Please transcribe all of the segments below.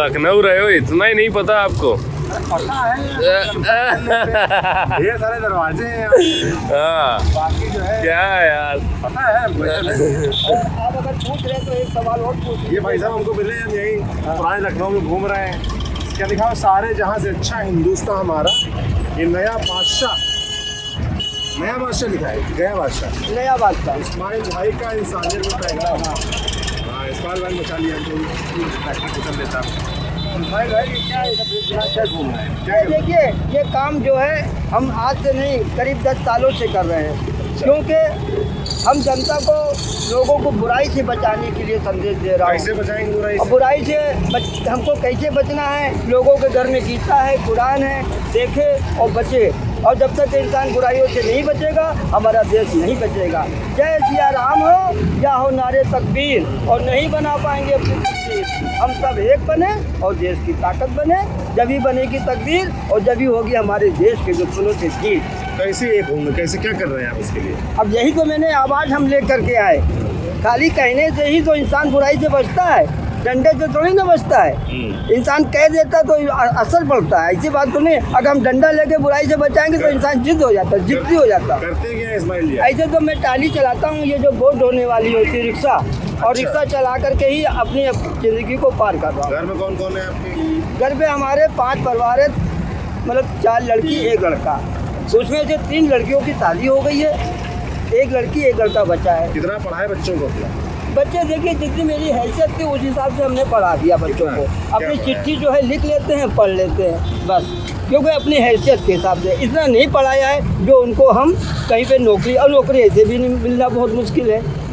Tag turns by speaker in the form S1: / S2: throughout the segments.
S1: लखनऊ रहे हो, इतना ही नहीं पता आपको?
S2: पता है, ये सारे दरवाजे हैं।
S1: हाँ,
S2: बाकी जो है
S1: क्या है यार,
S2: पता है।
S3: आप अगर पूछ रहे तो एक सवाल और पूछ।
S2: ये भाई साहब हमको मिले, हम यही पुराने लखनऊ में घूम रहे हैं। क्या लिखा है? सारे जहाँ से अच्छा हिंदुस्तान हमारा, ये नया बादशाह लिखा है, गया बादशाह,
S3: नया बादशाह
S2: इस्माइल भाई का इंसानियत में पैगाम। हाँ, इस्माइल भाई बचा लिया हमको लेता।
S3: भाई क्या है,
S2: क्या घूम रहे हैं? क्या
S3: देखिए ये काम जो है हम आज से नहीं करीब 10 सालों से कर रहे हैं, क्योंकि हम जनता को, लोगों को बुराई से बचाने के लिए संदेश दे रहा हूँ।
S2: कैसे बचाएंगे बुराई से?
S3: बुराई से हमको कैसे बचना है? लोगों के घर में गीता है, कुरान है, देखे और बचे। और जब तक इंसान बुराइयों से नहीं बचेगा, हमारा देश नहीं बचेगा। जय सिया राम हो या हो नारे तकबीर, और नहीं बना पाएंगे अपनी तकदीर। हम सब एक बने और देश की ताकत बने, जब ही बनेगी तकदीर और जब ही होगी हमारे देश के दुश्मनों से जीत।
S2: कैसे एक होंगे, कैसे क्या कर रहे हैं आप इसके लिए?
S3: अब यही तो मैंने आवाज़ हम ले करके आए। खाली कहने से ही तो इंसान बुराई से बचता है, डंडे से थोड़ी ना बचता है। इंसान कह देता तो असर पड़ता है, ऐसी बात तो नहीं। अगर हम डंडा लेके बुराई से बचाएंगे तो इंसान जिद्द हो जाता है, जिद्दी हो जाता है।
S2: करते क्या इस्माइल जी?
S3: ऐसे तो मैं टाली चलाता हूँ, ये जो बोट ढोने वाली होती है रिक्शा, और रिक्शा चला करके ही अपनी ज़िंदगी को पार कर रहा हूँ।
S2: घर में कौन कौन है आपके?
S3: घर पे हमारे 5 परिवार है, मतलब 4 लड़की 1 लड़का। उसमें से 3 लड़कियों की शादी हो गई है, 1 लड़की 1 लड़का बचा है।
S2: कितना पढ़ाए बच्चों को?
S3: बच्चे देखिए जितनी मेरी हैसियत थी उस हिसाब से हमने पढ़ा दिया बच्चों को। अपनी चिट्ठी जो है लिख लेते हैं, पढ़ लेते हैं बस, क्योंकि अपनी हैसियत के हिसाब से इतना नहीं पढ़ाया है जो उनको हम कहीं पे नौकरी, और नौकरी ऐसे भी नहीं मिलना बहुत मुश्किल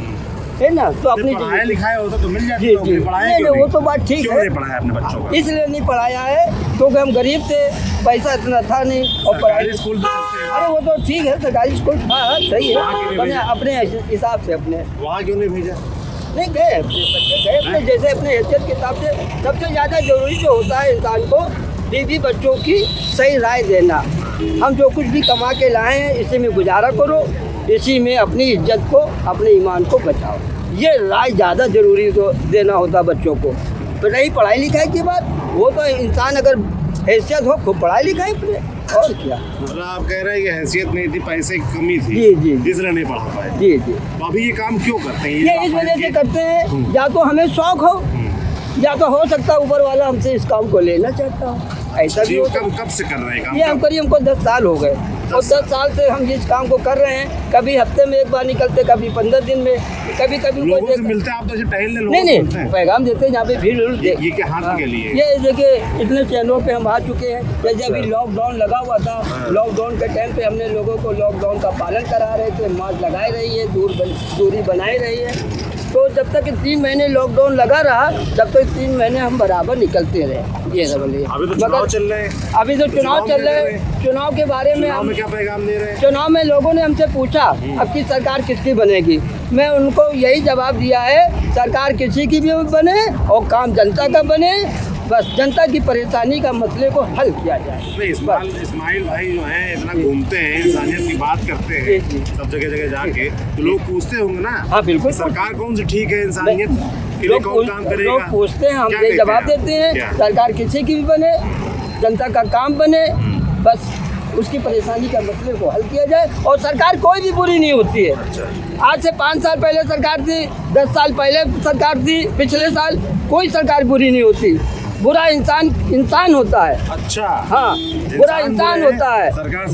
S3: है ना। तो अपनी
S2: पढ़ाया लिखाया होता तो मिल जाती
S3: जी
S2: नौकरी। पढ़ाया
S3: नहीं,
S2: क्यों
S3: वो तो बात ठीक
S2: क्यों
S3: है।
S2: नहीं पढ़ाया अपने बच्चों को?
S3: इसलिए नहीं पढ़ाया है क्योंकि हम गरीब थे, पैसा इतना था नहीं। और पढ़ाई
S2: स्कूल तो चलते हैं।
S3: अरे वो तो ठीक है, सरकारी स्कूल था, सही
S2: वहाँ क्यों
S3: है,
S2: नहीं
S3: अपने
S2: भेजा?
S3: अपने हिसाब से अपने
S2: वहाँ क्यों नहीं भेजा?
S3: नहीं गए, बच्चे गए अपने जैसे अपने हैसियत के हिसाब से। सबसे ज़्यादा जरूरी जो होता है इंसान को बीवी बच्चों की सही राय देना। हम जो कुछ भी कमा के लाए हैं इसी में गुजारा करो, इसी में अपनी इज्जत को, अपने ईमान को बचाओ, ये राय ज़्यादा ज़रूरी तो देना होता है बच्चों को। तो रही पढ़ाई लिखाई की बात, वो तो इंसान अगर हैसियत हो खूब पढ़ाई लिखाई अपने, और क्या।
S2: मतलब आप कह रहे हैं कि हैसियत नहीं थी, पैसे की कमी थी,
S3: जी
S2: इसलिए नहीं पढ़ा पाए।
S3: जी
S2: तो अभी ये काम क्यों करते हैं?
S3: ये इस वजह से करते हैं, या तो हमें शौक हो, या तो हो सकता है ऊपर वाला हमसे इस काम को लेना चाहता हो, ऐसा भी होता है।
S2: कब से कर रहे हैं काम?
S3: ये हम करीब हमको 10 साल हो गए, और 10 साल से हम इस काम को कर रहे हैं। कभी हफ्ते में 1 बार निकलते, कभी 15 दिन में, कभी
S2: लोगों से मिलते हैं आप तो? टहलने लोगों
S3: नहीं
S2: से मिलते हैं?
S3: पैगाम देते हैं जहाँ पे भीड़।
S2: ये क्या हाथ के लिए?
S3: ये देखिए इतने चैनलों पे हम आ चुके हैं। जैसे अभी लॉकडाउन लगा हुआ था, लॉकडाउन के टाइम पे हमने लोगों को लॉकडाउन का पालन करा रहे थे, मास्क लगाए रही है, दूरी बनाई रही है। तो जब तक 3 महीने लॉकडाउन लगा रहा, तब तक 3 महीने हम बराबर निकलते रहे। ये सब
S2: अभी तो चुनाव चल रहे हैं।
S3: अभी तो चुनाव चल रहे हैं। चुनाव के बारे में हम
S2: क्या पैगाम दे रहे हैं?
S3: चुनाव में लोगों ने हमसे पूछा अब की सरकार किसकी बनेगी। मैं उनको यही जवाब दिया है, सरकार किसी की भी बने और काम जनता का बने, बस जनता की परेशानी का मसले को हल किया जाए।
S2: इस्माइल भाई जो हैं इतना घूमते हैं, इंसानियत की बात करते हैं सब जगह जाके, तो लोग पूछते होंगे ना।
S3: हाँ बिल्कुल,
S2: सरकार कौन सी ठीक है, इंसानियत के लिए कौन काम करेगा?
S3: लोग पूछते हैं, हम ये जवाब देते हैं, सरकार किसी की भी बने, जनता का काम बने, बस उसकी परेशानी का मसले को हल किया जाए। और सरकार कोई भी बुरी नहीं होती है। आज से 5 साल पहले सरकार थी, 10 साल पहले सरकार थी, पिछले साल कोई सरकार बुरी नहीं होती। बुरा इंसान होता है।
S2: अच्छा,
S3: हाँ, बुरा इंसान होता है।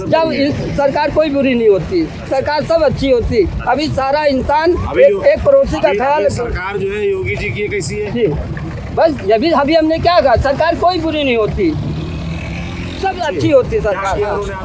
S3: जब सरकार कोई बुरी नहीं होती, सरकार सब अच्छी होती। अभी सारा इंसान एक पड़ोसी का ख्याल।
S2: सरकार जो है योगी जी की कैसी है?
S3: जी बस अभी हमने क्या कहा, सरकार कोई बुरी नहीं होती, सब अच्छी होती सरकार।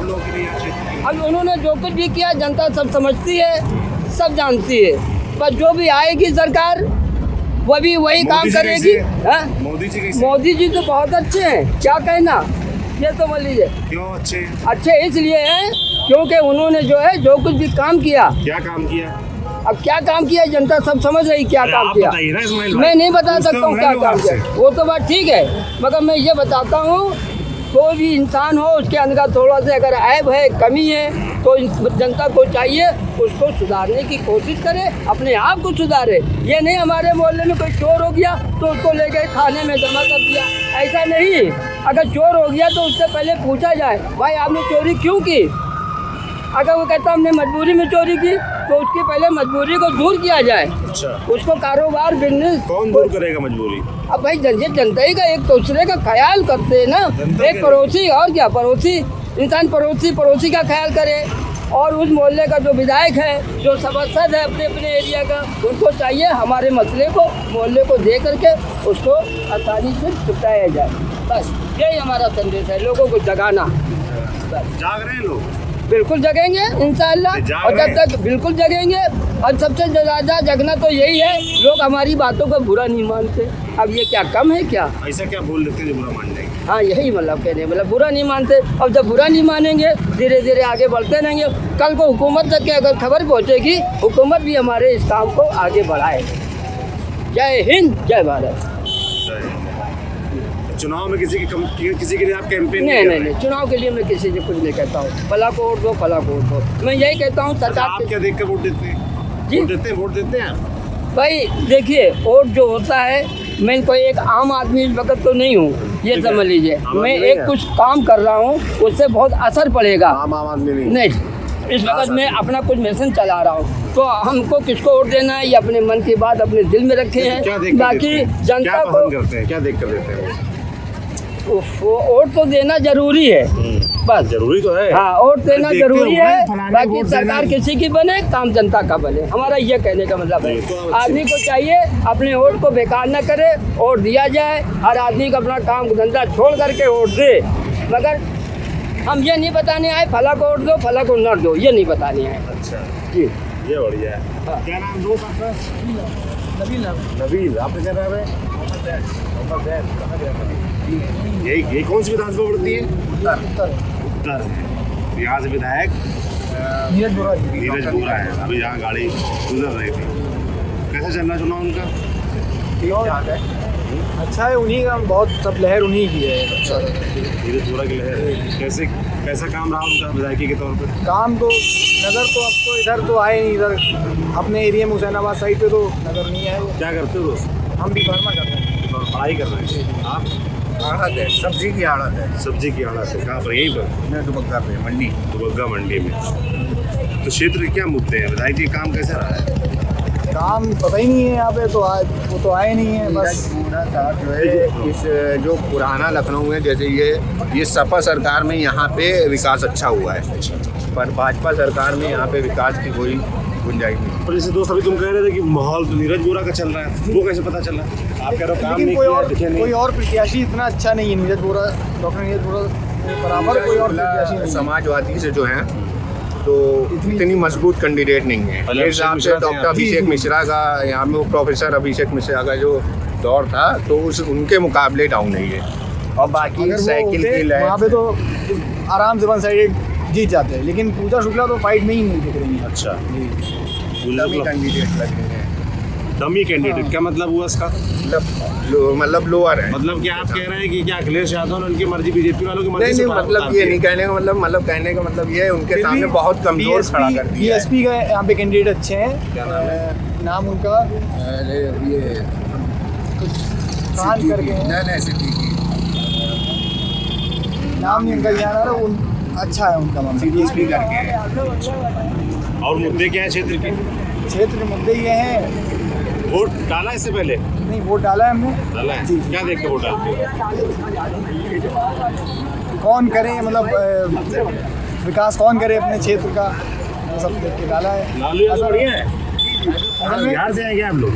S3: अब उन्होंने जो कुछ भी किया जनता सब समझती है, सब जानती है। पर जो भी आएगी सरकार वो भी वही काम करेगी। मोदी जी तो बहुत अच्छे हैं, क्या कहना। ये तो मान लीजिए
S2: क्यों
S3: अच्छे इसलिए हैं क्योंकि उन्होंने जो है जो कुछ भी काम किया।
S2: क्या काम किया?
S3: अब क्या काम किया जनता सब समझ रही, क्या काम किया। मैं नहीं बता सकता हूँ क्या काम किया, वो तो बात ठीक है, मगर मैं ये बताता हूँ कोई भी इंसान हो उसके अंदर थोड़ा सा अगर ऐब है, कमी है, तो जनता को चाहिए उसको सुधारने की कोशिश करे, अपने आप को सुधारे। ये नहीं हमारे मोहल्ले में कोई चोर हो गया तो उसको लेके थाने में जमा कर दिया। ऐसा नहीं, अगर चोर हो गया तो उससे पहले पूछा जाए भाई आपने चोरी क्यों की। अगर वो कहता हमने मजबूरी में चोरी की तो उसकी पहले मजबूरी को दूर किया जाए।
S2: अच्छा,
S3: उसको कारोबार बिजनेस
S2: कौन दूर करेगा मजबूरी?
S3: अब भाई जनता ही का एक दूसरे का ख्याल करते हैं ना, एक पड़ोसी और क्या, पड़ोसी इंसान पड़ोसी का ख्याल करे। और उस मोहल्ले का जो विधायक है, जो सभासद है अपने अपने एरिया का, उनको चाहिए हमारे मसले को मोहल्ले को दे करके उसको आसानी से छुटाया जाए। बस यही हमारा संदेश है, लोगों को जगाना।
S2: जाग रहे हैं लोग?
S3: बिल्कुल जगेंगे इंशाअल्लाह, और जब तक बिल्कुल जगेंगे। और सबसे ज़्यादा जगना तो यही है, लोग हमारी बातों को बुरा नहीं मानते। अब ये क्या कम है क्या?
S2: ऐसा क्या बोल देते हैं जो बुरा मान जाएंगे?
S3: हाँ यही मतलब कहने, मतलब बुरा नहीं मानते। अब जब बुरा नहीं मानेंगे धीरे धीरे आगे बढ़ते रहेंगे। कल को हुकूमत तक के अगर खबर पहुँचेगी, हुकूमत भी हमारे इस काम को आगे बढ़ाएगी। जय हिंद, जय भारत।
S2: चुनाव में किसी के लिए आप कैंपेन
S3: नहीं, चुनाव के लिए मैं किसी से कुछ नहीं कहता हूँ। फला को वोट दो, फला को वोट दो। मैं यही कहता हूँ सरकार।
S2: आप क्या देख कर वोट देते हैं? वोट देते हैं आप?
S3: भाई देखिए, वोट जो होता है, मैं कोई एक आम आदमी इस वक्त तो नहीं हूँ, ये समझ लीजिए। मैं एक कुछ काम कर रहा हूँ, उससे बहुत असर पड़ेगा।
S2: आम आदमी
S3: नहीं, इस वक्त मैं अपना कुछ मिशन चला रहा हूँ, तो हमको किसको वोट देना है ये अपने मन की बात अपने दिल में रखे हैं। बाकी जनता को
S2: क्या देख कर देते हैं?
S3: वोट तो देना जरूरी है, बस
S2: जरूरी तो है।
S3: हाँ, वोट देना जरूरी है। बाकी सरकार किसी की बने, काम जनता का बने, हमारा ये कहने का मतलब है। आदमी को चाहिए अपने वोट को बेकार न करे, वोट दिया जाए। हर आदमी को अपना काम धंधा छोड़ करके वोट दे। मगर हम ये नहीं बताने आए फला को वोट दो, फला को न दो, ये नहीं बताने आए।
S2: अच्छा
S3: जी,
S2: ये बढ़िया है।
S3: हाँ।
S2: क्या नाम दोस्त आपका? नबील। आपने क्या नाम है? यही कौन सी विधानसभा पड़ती है? उत्तर। यहाँ से विधायक नीरज बोरा है। अभी यहाँ गाड़ी गुजर रही थी। कैसा चल रहा चुनाव उनका?
S4: अच्छा है, उन्हीं का बहुत सब लहर उन्हीं की है।
S2: नीरज बोरा की लहर। कैसा काम रहा उनका विधायकी के तौर पर?
S4: काम तो नज़र तो अब तो इधर तो आए नहीं, इधर अपने एरिया में हुसैनाबाद साइड पे तो नज़र नहीं आए।
S2: क्या करते हो दोस्त?
S4: हम भी फार्मा कर रहे हैं।
S2: पढ़ाई कर रहे हैं आप?
S4: आड़त है, सब्जी की आड़त है।
S2: सब्जी की आड़त है। कहाँ पर? यहीं पर?
S4: मैं दुबग्गा पे मंडी।
S2: दुबग्गा मंडी में। तो क्षेत्र के क्या मुद्दे हैं? विधायक जी काम कैसा रहा है?
S4: काम पता ही नहीं है यहाँ पे, तो वो तो आए नहीं है। बस
S5: पूरा था जो है इस जो पुराना लखनऊ है, जैसे ये सपा सरकार में यहाँ पे विकास अच्छा हुआ है, पर भाजपा सरकार में यहाँ पे विकास की कोई गुंजाइश नहीं।
S2: पर जैसे दोस्त अभी तुम कह रहे थे कि माहौल तो नीरज बोरा का चल रहा है, वो कैसे पता चला? आप कह रहे हो काम नहीं किया, दिखे नहीं।
S4: कोई और प्रत्याशी इतना अच्छा नहीं है नीरज बोरा, डॉक्टर नीरज बोरा बराबर कोई और प्रत्याशी नहीं।
S5: समाजवादी से जो है तो इतनी मजबूत कैंडिडेट नहीं है। मेरे हिसाब से डॉक्टर अभिषेक मिश्रा का यहाँ में, वो प्रोफेसर अभिषेक मिश्रा का जो दौर था तो उनके मुकाबले डाउन नहीं है। और बाकी साइकिल की लहर
S4: वहाँ पे तो आराम से वन साइडेड जीत जाते हैं, लेकिन पूजा शुक्ला तो फाइट में ही नहीं दिख रही है।
S2: अच्छा,
S5: डमी कैंडिडेट लग रहे हैं।
S2: डमी कैंडिडेट क्या मतलब हुआ इसका?
S5: मतलब लोअर है।
S2: मतलब क्या आप कह रहे हैं कि क्या अखिलेश यादव ने उनकी मर्जी बीजेपी वालों की मर्जी से?
S5: मतलब ये नहीं कहने का मतलब ये है उनके सामने बहुत कमजोर खड़ा कर दिया।
S4: बीएसपी का यहाँ पे कैंडिडेट अच्छे हैं।
S5: क्या नाम है?
S4: नाम उनका
S5: ये
S4: खान करके
S5: नहीं सिद्दीकी,
S4: नाम नहीं उनका ध्यान आ रहा। अच्छा है उनका मामला,
S5: बीएसपी करके है।
S2: और मुद्दे क्या है क्षेत्र के?
S4: क्षेत्र के मुद्दे ये हैं।
S2: वोट डाला इससे पहले?
S4: नहीं, वोट डाला है हमने।
S2: डाला है?
S4: जी।
S2: क्या देख के वोट डालते हो?
S4: कौन करे, मतलब विकास कौन करे अपने क्षेत्र का, सब देख के डाला है।
S2: लालू यादव बढ़िया है। बिहार से आए क्या आप लोग?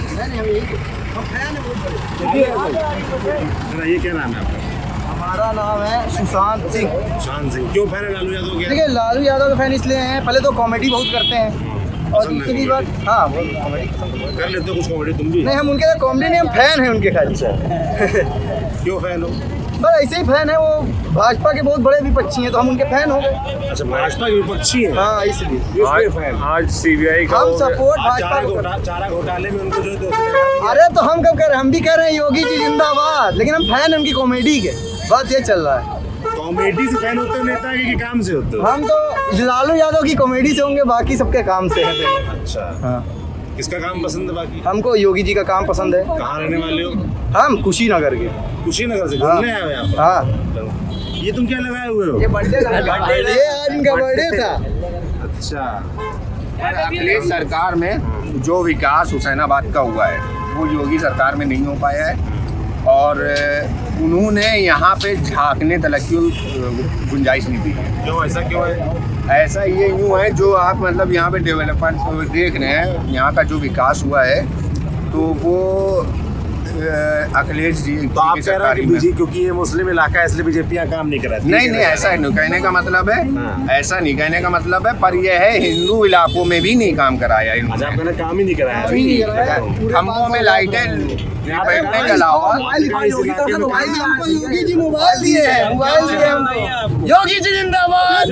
S2: ये क्या नाम है आपका?
S4: हमारा नाम है सुशांत सिंह।
S2: सुशांत सिंह। क्यों फैन है लालू यादव के?
S4: देखिए, लालू यादव के फैन इसलिए हैं, पहले तो कॉमेडी बहुत करते हैं, और दूसरी बात हाँ वो कॉमेडी
S2: कर लेते हो कुछ कॉमेडी तुम भी?
S4: नहीं, हम उनके कॉमेडी नहीं, हम फैन हैं उनके खाली।
S2: क्यों फैन हो?
S4: बस ऐसे ही फैन है। वो भाजपा के बहुत बड़े विपक्षी हैं, तो हम उनके फैन हो गए।
S2: अच्छा, भाजपा के विपक्षी है?
S4: हाँ, इसलिए
S1: आज सीबीआई का
S4: हम सपोर्ट भाजपा।
S2: चारा घोटाले में उनको जो है।
S4: अरे तो हम कब कह रहे हैं, हम भी कह रहे हैं योगी जी जिंदाबाद, लेकिन हम फैन हैं उनकी कॉमेडी के। बात ये चल रहा है।
S2: कॉमेडी से फैन होते हो नेता के काम से होते हो?
S4: हम तो लालू यादव की कॉमेडी से होंगे, बाकी सबके काम से हैं।
S2: अच्छा,
S4: हाँ।
S2: किसका काम पसंद है बाकी?
S4: हमको योगी जी का काम पसंद है।
S2: कहाँ रहने वाले हो?
S4: हम कुशीनगर के।
S2: कुशीनगर से घूमने आए हो यहाँ पर?
S4: हाँ।
S2: ये तुम क्या लगाए हुए हो?
S3: ये बर्थडे
S4: ये आज इनका बर्थडे था।
S2: अच्छा।
S5: अखिलेश सरकार में जो विकास हुसैनाबाद का हुआ है वो योगी सरकार में नहीं हो पाया है, और उन्होंने यहाँ पे झांकने तलक की गुंजाइश नहीं दी है।
S2: क्यों, ऐसा क्यों है?
S5: ऐसा ये यूँ है, जो आप मतलब यहाँ पे डेवलपमेंट देख रहे हैं, यहाँ का जो विकास हुआ है तो वो अखिलेश जी
S2: तो आप कह रहे हैं कि क्योंकि ये मुस्लिम इलाका है इसलिए बीजेपी यहाँ काम नहीं कराती?
S5: नहीं, ऐसा नहीं कहने का मतलब है। ऐसा नहीं कहने का मतलब है, पर यह है हिंदू इलाकों में भी नहीं काम कराया इन्होंने।
S2: अच्छा, आपने काम ही नहीं कराया?
S5: खम्भों में लाइटें बैठने के अलावा
S4: योगी जी मोबाइल दिए हैं, योगी जी जिंदाबाद।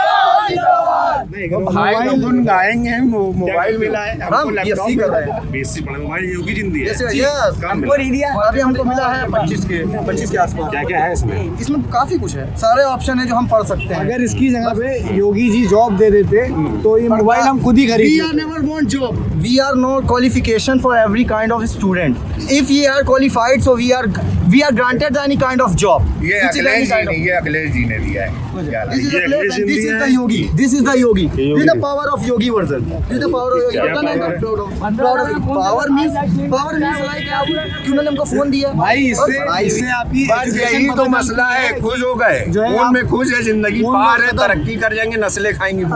S5: भाई तो गुन गाएंगे, मोबाइल मिला है हमको,
S4: हम
S5: लैपटॉप
S4: BSc कर रहे हैं।
S2: बीएससी पढ़ा, मोबाइल योगी जी ने दिया है?
S4: हमको नहीं दिया, अभी हमको मिला है 25 के आसपास।
S2: क्या क्या है इसमें?
S4: इसमें काफी कुछ है, सारे ऑप्शन है जो हम पढ़ सकते हैं। अगर इसकी जगह पे योगी जी जॉब दे देते तो ये मोबाइल हम खुद ही खरीद। We never want job. We are not qualification for every kind of student. If we are qualified, so we are granted any kind of job.
S5: ये अखिलेश जी ने दिया है।
S4: This is the yogi. This is the yogi. This is the power of yogi version. This is the power of yogi. Power means like कि उन्होंने हमको phone दिया।
S2: भाई इससे आप
S5: यही तो मसला है, खुश हो गए, फोन में खुश है, जिंदगी पार है, तरक्की कर जाएंगे, नस्लें खाएंगी।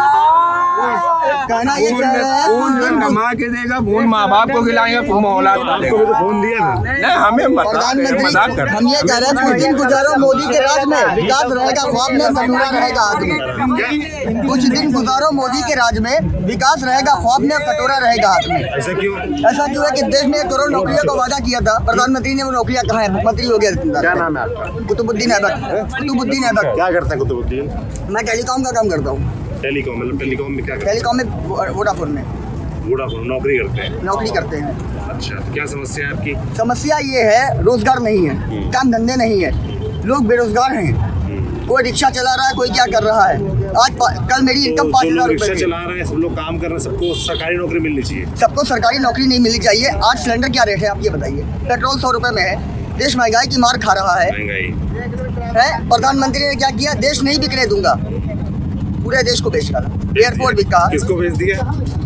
S4: कहना ये चाह रहा है,
S5: फोन कमा के देगा, फोन माँ बाप को खिलाएंगे, औलाद को
S2: आपको भी तो फोन दिया था?
S5: नहीं, हमें मजाक कर।
S4: हम ये कह रहे हैं कुछ दिन गुजारो मोदी के राज में, विकास रहेगा ख्वाब में, कटोरा रहेगा हाथ में। कुछ दिन गुजारो मोदी के राज में, विकास रहेगा ख्वाब में, कटोरा रहेगा हाथ में।
S2: ऐसा क्यों?
S4: ऐसा क्यों है कि देश ने 1 करोड़ नौकरियों का वादा किया था, प्रधानमंत्री ने वो नौकरियां कहाँ है? मंत्री हो गया।
S2: क्या नाम है आपका?
S4: कुतुबुद्दीन ऐबक। कुतुबुद्दीन ऐबक।
S2: क्या करते हैं कुतुबुद्दीन?
S4: मैं टेलीकॉम का काम करता हूँ।
S2: टेलीकॉम मतलब टेलीकॉम में क्या करते
S4: टेलीकॉम में वोडाफोन में
S2: हैं? वोडाफोन नौकरी करते हैं?
S4: नौकरी करते हैं।
S2: अच्छा, तो क्या समस्या है आपकी?
S4: समस्या ये है, रोजगार नहीं है, काम धंधे नहीं है, लोग बेरोजगार हैं। कोई रिक्शा चला रहा है, कोई क्या कर रहा है। कल मेरी इनकम 5,000
S2: रिक्शा
S4: रुपए।
S2: चला रहे हैं, सब लोग काम कर रहे हैं, सबको सरकारी नौकरी मिलनी चाहिए।
S4: सबको सरकारी नौकरी नहीं मिलनी चाहिए। आज सिलेंडर क्या रेट है आप ये बताइए? पेट्रोल 100 रुपए में है, देश महंगाई की मार खा रहा है। प्रधानमंत्री ने क्या किया? देश नहीं बिकने दूंगा, पूरे देश को बेच डाला। एयरपोर्ट बिका।
S2: किसको बेच दिया?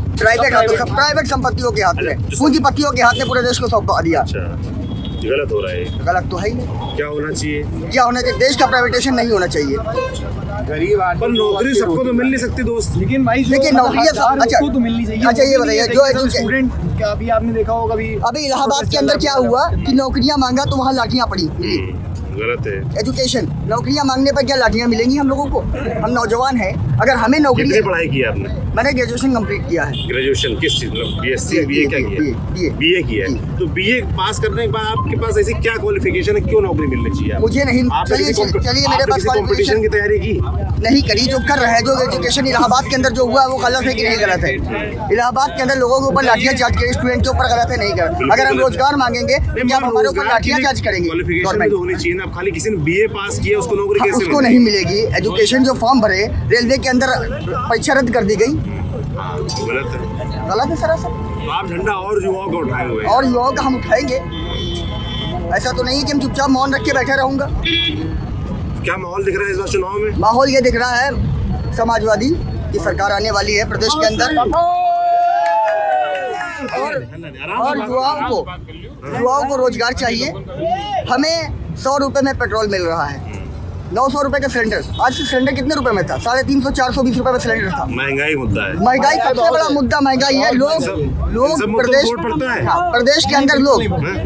S4: प्राइवेट संपत्तियों के हाथ में, पूंजीपतियों के हाथ में पूरे देश को सौंपा दिया।
S2: अच्छा, गलत हो रहा है।
S4: गलत तो है ही नहीं।
S2: क्या होना चाहिए?
S4: क्या होना चाहिए? देश का प्राइवेटेशन नहीं होना चाहिए।
S5: गरीब आदमी
S2: पर नौकरी सबको तो मिल नहीं सकती दोस्त।
S4: लेकिन भाई नौकरियां तो मिलनी चाहिए। अच्छा ये बताइए, जो स्टूडेंट का अभी आपने देखा होगा, अभी इलाहाबाद के अंदर क्या हुआ कि नौकरियां मांगा तो वहाँ लाठियां पड़ी।
S2: गलत है।
S4: एजुकेशन, नौकरियां मांगने पर क्या लाठियां मिलेंगी हम लोगों को? हम नौजवान हैं, अगर हमें नौकरी।
S2: कितनी पढ़ाई की आपने?
S4: मैंने ग्रेजुएशन कंप्लीट किया है।
S2: ग्रेजुएशन किस चीज में? बीएससी, बीए क्या किया? बीए किया है। तो बीए पास करने के बाद आपके पास ऐसी क्या क्वालिफिकेशन है, क्यों नौकरी मिलनी चाहिए?
S4: मुझे नहीं। चलिए मेरे पास
S2: कॉम्पिटिशन की तैयारी की
S4: नहीं करी, जो कर रहे हैं, जो एजुकेशन इलाहाबाद के अंदर जो हुआ है वो गलत है कि नहीं गलत है? इलाहाबाद के अंदर लोगों के ऊपर लाठियां चार्ज करें, स्टूडेंट के ऊपर गलत है नहीं कर? अगर हम रोजगार मांगेंगे क्या हमारे ऊपर लाठियां चार्ज करेंगे?
S2: क्वालिफिकेशन तो होनी चाहिए ना। खाली किसी ने बीए पास किया उसको नौकरी कैसे?
S4: उसको नहीं मिलेगी। एजुकेशन जो फॉर्म भरे, रेलवे के अंदर परीक्षा रद्द कर दी गई।
S2: गलत है।
S4: गलत है सरासर।
S2: तो आप झंडा और युवाओं का उठाए हुए हैं।
S4: और युवाओं का हम उठाएंगे। ऐसा तो नहीं है कि हम चुपचाप मौन रख के बैठे रहूंगा।
S2: क्या माहौल दिख रहा है इस बार चुनाव में?
S4: माहौल ये दिख रहा है, समाजवादी की सरकार आने वाली है प्रदेश के अंदर। और युवाओं को रोजगार चाहिए। हमें 100 रुपए में पेट्रोल मिल रहा है, 900 रुपए का सिलेंडर। आज से सिलेंडर कितने रुपए में था? 350 420 रुपए में सिलेंडर था।
S2: महंगाई मुद्दा है।
S4: महंगाई सबसे बड़ा मुद्दा महंगाई है। लोग प्रदेश के अंदर लोग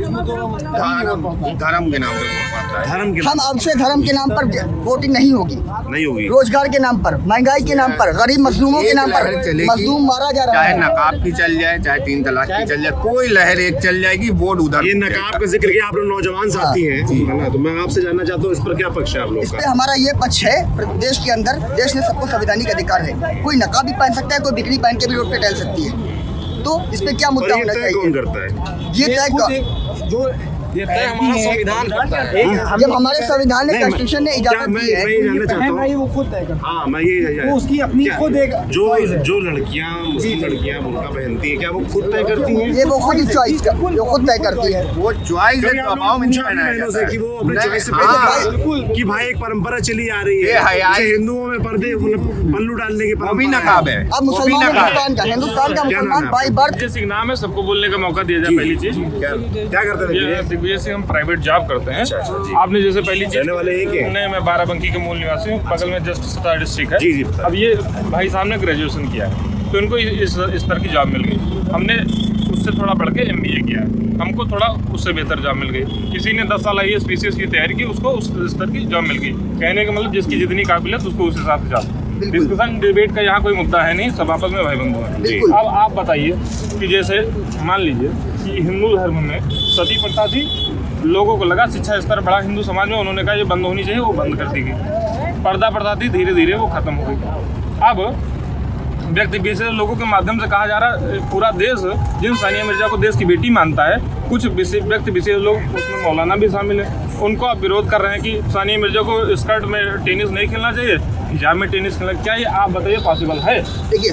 S5: धर्म के नाम पर,
S4: हम आपसे धर्म के नाम पर वोटिंग नहीं होगी।
S2: नहीं,
S4: रोजगार के नाम पर, महंगाई के नाम पर, गरीब मजलूमों के नाम पर मजलूम मारा जा रहा है।
S5: चाहे नकाब की चल जाए, चाहे 3 तलाक की चल जाए, कोई लहर एक चल जाएगी, वोट उधर।
S2: ये नकाब का जिक्र किया आप लोग, नौजवान साथी हैं, है ना? तो मैं आपसे जानना चाहता हूँ इस पर क्या पक्ष है आप लोग का?
S4: हमारा ये पक्ष है, देश के अंदर देश ने सबको संवैधानिक अधिकार है। कोई नकाब भी पहन सकता है, कोई बिकनी पहन के भी रोड पे टहल सकती है। तो इस पे क्या मुद्दा होना चाहिए?
S2: कौन करता है
S4: ये तय जो
S5: हमारा संविधान करता है।
S3: जब हमारे संविधान ने कॉन्स्टिट्यूशन ने इजाजत दी है,
S4: वो खुद तय करता
S2: हाँ मैं ये
S4: उसकी अपनी खुद एक
S2: जो लड़कियां मुस्लिम लड़कियां बुर्का पहनती है, क्या वो खुद तय करती हैं?
S3: ये वो खुद चॉइस कर, वो खुद तय करती है।
S5: वो चॉइस है, दबाव में नहीं पहनाया जाता है
S2: कि वो अपने चॉइस से
S5: हाँ।
S2: कि भाई एक परंपरा चली आ रही है, हिंदुओं में पर्दे पल्लू डालने की परंपरा
S5: नकाब है।
S3: अब मुसलमान हिंदुस्तान का मुसलमान बाई बर्थ
S1: सिंह नाम है, सबको बोलने का मौका दिया जाए। पहली चीज
S2: क्या करते हैं?
S1: दिग्विजय सिंह, हम प्राइवेट जॉब करते हैं। आपने जैसे पहली चीज
S2: वाले एक है?
S1: नहीं, मैं बाराबंकी के मूल निवासी हूँ, बगल में जस्ट सतारा डिस्ट्रिक्ट है।
S2: जी।
S1: अब ये भाई साहब ने ग्रेजुएशन किया है, तो इनको इस स्तर की जॉब मिल गई। हमने उससे थोड़ा बढ़ के MBA किया है, हमको थोड़ा उससे बेहतर जॉब मिल गई। किसी ने 10 साल IAS PCS की तैयारी की, उसको उस स्तर की जॉब मिल गई। कहने का मतलब जिसकी जितनी काबिलियत उसको उस हिसाब से जॉब। डिस्कशन डिबेट का यहाँ कोई मुद्दा है नहीं, सब आपस में भाई बंधु हैं। अब आप बताइए कि जैसे मान लीजिए कि हिंदू धर्म में सती प्रथा थी, लोगों को लगा शिक्षा स्तर बढ़ा हिंदू समाज में, उन्होंने कहा ये बंद होनी चाहिए, वो बंद कर दी गई। पर्दा प्रथा थी, धीरे धीरे वो खत्म हो गई। अब व्यक्ति विशेष लोगों के माध्यम से कहा जा रहा है, पूरा देश जिन सानिया मिर्जा को देश की बेटी मानता है, कुछ व्यक्ति विशेष लोग, उसमें मौलाना भी शामिल है, उनको आप विरोध कर रहे हैं कि सानिया मिर्जा को स्कर्ट में टेनिस नहीं खेलना चाहिए, हिजाब में टेनिस खेलना। क्या ये आप बताइए पॉसिबल है?
S3: देखिए,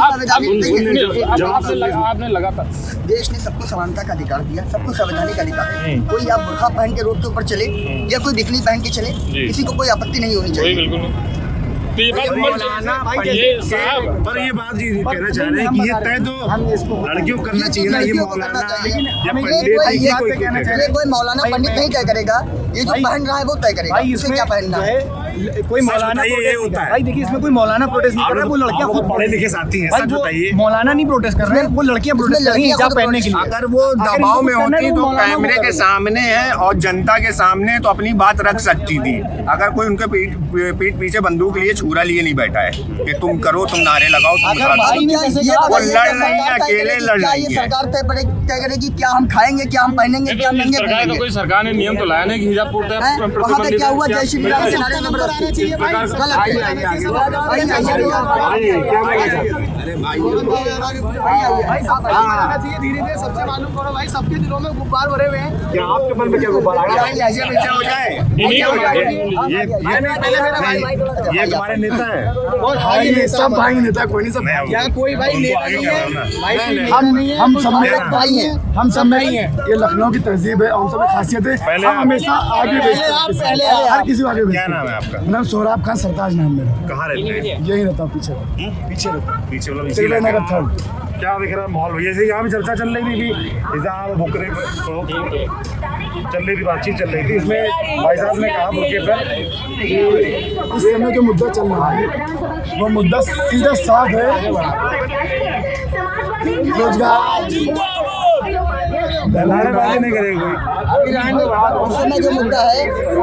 S1: आपने लगातार
S3: देश ने सबको समानता का अधिकार दिया, सबको संवैधानिक अधिकार है। कोई आप बुर्का पहन के रोड के ऊपर चले या कोई बिकनी पहन के चले, किसी को कोई आपत्ति नहीं होनी चाहिए।
S1: बिल्कुल नहीं। तो ये बात
S2: पर ये बात जी कहना चाह रहे हैं कि ये तय तो लड़कियों को करना चाहिए ना, ये मौलाना या पंडित
S3: ये कोई मौलाना पंडित नहीं तय करेगा, ये जो पहन रहा है वो तय करेगा इसमें क्या पहनना है।
S4: कोई मौलाना
S2: ये होता है
S4: भाई, देखिए इसमें कोई मौलाना प्रोटेस्ट नहीं कर रहा है, वो लड़कियां खुद
S2: पढ़े लिखे साथी हैं, सच बताइए।
S4: मौलाना नहीं प्रोटेस्ट कर रहे हैं, वो लड़कियां प्रोटेस्ट कर रही हैं हिजाब पहनने के लिए।
S5: अगर वो दबाव में होती तो कैमरे के सामने है और जनता के सामने तो अपनी बात रख सकती थी। अगर कोई उनके पीठ पीछे बंदूक लिए छुरा लिए नहीं बैठा है कि तुम करो, तुम नारे लगाओ, वो लड़ रही है, अकेले लड़ रही है।
S3: सरकार तय करेगी क्या हम खाएंगे, क्या हम पहनेंगे, क्या हम नंगे
S1: फिरेंगे। कोई सरकार ने नियम तो लाया नहीं कि हिजाब
S3: वहाँ पे क्या हुआ, जय श्री राम के नारे जबरदस्ती
S4: धीरे-धीरे सबसे मालूम करो भाई, सबके दिलों में गुब्बार भरे हुए हैं।
S2: क्या आपके मन में क्या गुब्बार आ रहा है?
S5: हो जाए
S2: ये तुम्हारे नेता है?
S4: भाई ये सब भाई नेता, कोई नहीं, सब
S2: क्या
S4: कोई भाई नेता नहीं है, हम सब
S3: भाई हैं,
S4: हम सब नहीं है। ये लखनऊ की तहजीब है, हम सब में खासियत है, हम हमेशा आगे बढ़ते हैं, हर किसी को आगे बढ़ते हैं।
S2: क्या नाम है आपका?
S4: मेरा सोहराब खान सरताज नाम मेरा।
S2: कहाँ रहते हैं?
S4: यही रहता हूँ पीछे रहता,
S2: पीछे मतलब
S4: तिलवे नगर थर्ड।
S2: क्या दिख रहा है माहौल भैया? जैसे यहाँ भी चर्चा चल रही थी, हिजाब बुकरे चल रही थी, बातचीत चल रही थी, इसमें भाई साहब ने कहा बुके पर
S4: इस समय जो मुद्दा चल रहा है वो मुद्दा सीधा साफ है, रोजगार
S2: नहीं करेगा कोई।
S3: उस समय जो मुद्दा है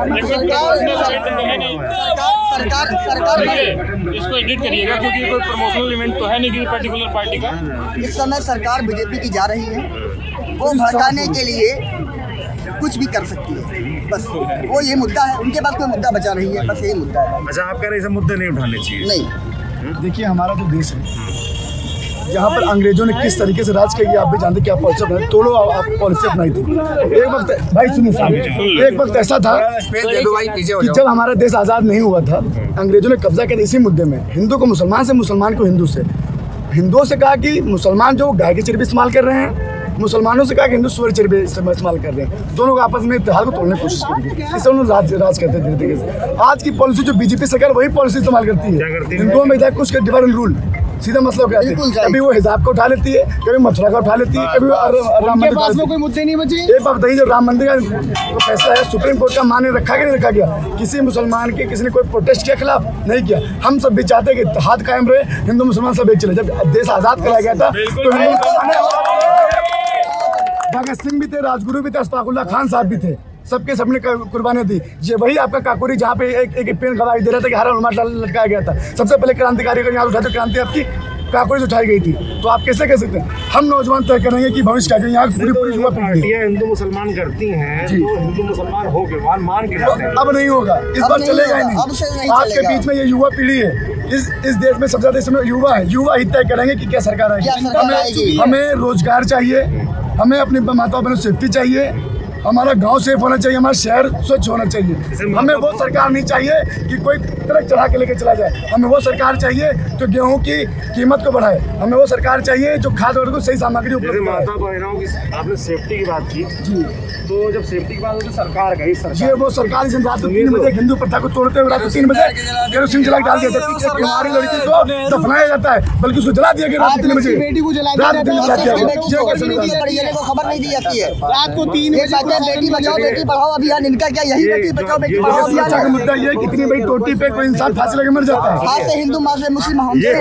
S3: सरकार
S1: इसको एडिट करिएगा क्योंकि कोई प्रमोशनल इवेंट तो है नहीं किसी पर्टिकुलर पार्टी का।
S3: इस समय सरकार बीजेपी की जा रही है, वो भड़काने के लिए कुछ भी कर सकती है, बस वो ये मुद्दा है, उनके पास कोई मुद्दा बचा नहीं है, बस यही मुद्दा है।
S2: अच्छा, आप कह रहे हैं मुद्दे नहीं उठाने चाहिए?
S3: नहीं,
S4: देखिए हमारा जो देश है, यहाँ पर अंग्रेजों ने किस तरीके से राज किया, आप भी जानते क्या पॉलिसी अपनाई, तोड़ो आप पॉलिसी अपनाई थी। एक वक्त भाई सुनिए साहब, एक वक्त ऐसा था कि जब हमारा देश आज़ाद नहीं हुआ था, अंग्रेजों ने कब्जा किया इसी मुद्दे में, हिंदू को मुसलमान से, मुसलमान को हिंदू से। हिंदुओं से कहा कि मुसलमान जो गाय की चर्बी इस्तेमाल कर रहे हैं, मुसलमानों से कहा कि हिंदू सूअर चर्बी इस्तेमाल कर रहे हैं, दोनों को आपस में इत्तेहाद को तोड़ने की कोशिश करी, इससे उन्होंने राज करते धीरे धीरे से। आज की पॉलिसी जो बीजेपी सरकार वही पॉलिसी इस्तेमाल करती है, हिंदुओं में कुछ डिफरेंट रूल, सीधा मसला क्या है, कभी वो हिजाब को उठा लेती है, कभी मथुरा का उठा लेती है, कभी राम मंदिर पास में कोई मुद्दे नहीं बचे। एक बात बताइए, जो राम मंदिर का तो फैसला है सुप्रीम कोर्ट का, माने रखा कि नहीं रखा गया? किसी मुसलमान के किसी ने कोई प्रोटेस्ट के खिलाफ नहीं किया। हम सब भी चाहते हैं कि इत्तेहाद कायम रहे, हिंदू मुसलमान सब एक चले। जब देश आज़ाद कराया गया था तो भगत सिंह भी थे, राजगुरु भी थे, अशफाकुल्लाह खान साहब भी थे, सबके सबने कुर्बानियां दी। ये वही आपका काकोरी जहाँ पे एक पेड़ गवाही दे रहा था कि हरा रुमाल लटकाया गया था, सबसे पहले क्रांतिकारी का यहाँ उठाते, क्रांति आपकी काकोरी से उठाई गई थी। तो आप कैसे कह सकते हैं? हम नौजवान तय करेंगे कि भविष्य क्या, यहाँ पूरी युवा पीढ़ी
S2: हिंदू मुसलमान करती हैं तो हिंदू मुसलमान हो के मान के जाते हैं।
S4: अब नहीं होगा, इस बार चलेगा ही नहीं। आपके बीच में ये युवा पीढ़ी है, इस देश में सबसे ज्यादा इसमें युवा है, युवा ही तय करेंगे कि क्या सरकार आएगी। हमें रोजगार चाहिए, हमें अपनी माता बहनों सेफ्टी चाहिए,
S6: हमारा गांव सेफ होना चाहिए, हमारा शहर स्वच्छ होना चाहिए। हमें वो सरकार नहीं चाहिए कि कोई ट्रक चढ़ा के लेके चला जाए। हमें वो सरकार चाहिए जो गेहूं की कीमत को बढ़ाए। हमें वो सरकार चाहिए जो खाद्य वगैरह को सही सामग्री उपलब्ध कराए।
S2: माता बहनों की आपने सेफ्टी की बात की जी, तो जब सेफ्टी की बात होती है सरकार गई,
S6: ये वो सरकार जिन रात 3 बजे हिंदू प्रथा को तोड़ते हुए रात 3 बजे केरोसिन जला डाल दिया जाता है। हमारी लड़की को दफनाया जाता है, बल्कि उसको जला दिया गया रात 3 बजे। बेटी को जला दिया,
S3: खबर नहीं दी जाती है।
S6: रात को 3 बजे
S3: बेटी बचाओ बेटी पढ़ाओ अभियान, इनका क्या यही बेटी बचाओ बेटी पढ़ाओ अभियान
S6: का मुद्दा ये कि इतनी बड़ी टोटी पे कोई इंसान फांसी लगे मर जाता है।
S3: हाथ से हिंदू माँ से मुस्लिम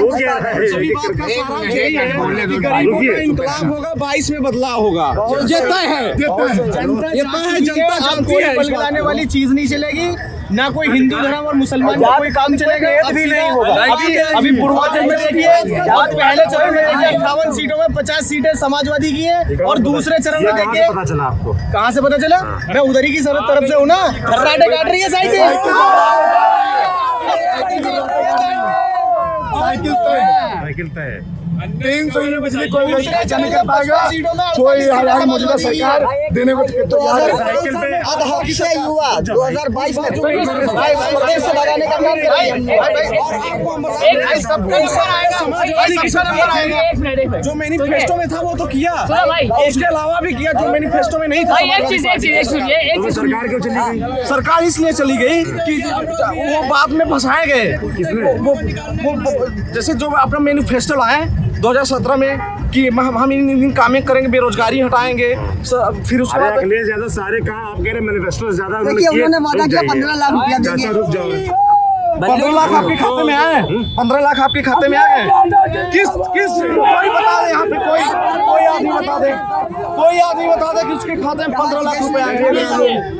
S4: इंकलाब होगा, 22 में बदलाव होगा, ये तय है, जनता जानती है। बदलाने वाली चीज नहीं चलेगी, ना कोई हिंदू धर्म और मुसलमान का कोई काम चलेगा, अभी नहीं होगा। अभी पूर्वांचल में देखिए, और पहले चरण में देखिए 58 सीटों में 50 सीटें समाजवादी की है, और दूसरे चरण में देखिए
S2: पता चला आपको?
S4: कहाँ से पता चला? मैं उधर ही की तरफ से हूँ ना, खर्राटे काट रही है साइकिल
S2: तय
S6: 300 यूनिट बिजली कोई नहीं कर पाएगा, कोई हालांकि मौजूदा सरकार देने को तैयार है।
S2: साइकिल पे
S3: अध्यक्षीय युवा 2022 में प्रदेश से लगाने का काम करेंगे।
S4: जो मैनिफेस्टो में था वो तो किया, उसके अलावा भी किया जो मैनिफेस्टो में नहीं था।
S2: एक चीज सरकार क्यों चली गई?
S4: सरकार इसलिए चली गई कि वो बाद में फंसाए गए। वो जैसे जो अपना मैनिफेस्टो लाए 2017 में कि हम इन कामें करेंगे, बेरोजगारी हटाएंगे, फिर उसके बाद
S2: अखिलेश यादव सारे कहा, आप कह रहे मैनिफेस्टो से ज्यादा
S3: उन्होंने वादा किया 15 लाख रुपया देंगे।
S2: रुक जाओ,
S4: 15 लाख आपके खाते में आए, 15 लाख आपके खाते में आ गए। किस कोई बता दे यहाँ पे, कोई आदमी बता दे, कोई आदमी बता दे कि उसके खाते में 15 लाख रुपए आए।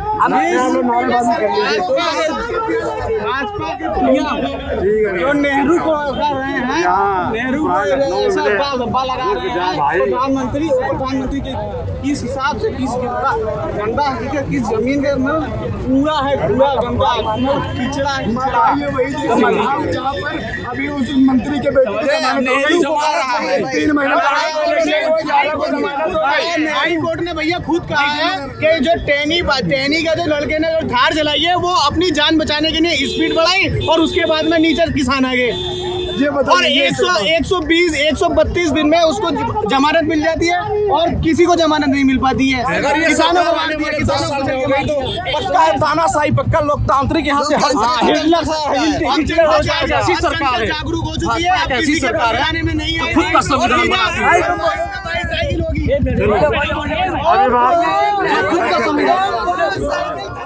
S4: जो नेहरू को कर रहे हैं, नेहरू को लगा रहे हैं प्रधानमंत्री के किस हिसाब से, किस गंदा है, किस जमीन के अंदर पूरा है, पूरा गंदा कीचड़ा जहाँ पर अभी उस मंत्री के बेटे हाई कोर्ट ने भैया खुद कहा है कि जो टैनी का जो लड़के ने जो धार जलाई है वो अपनी जान बचाने के लिए स्पीड बढ़ाई, और उसके बाद में नीचे किसान आ गए। और 120 132 दिन में उसको जमानत मिल जाती है, और किसी को जमानत नहीं मिल पाती है। किसानों को मार दिया, किसानों को पक्का है तानाशाही, पक्का लोकतांत्रिक यहाँ से ऐसी सरकार है, जागरूक हो चुकी है, कैसी सरकार है में नहीं है, खुद का संविधान बनाती है, खुद का संविधान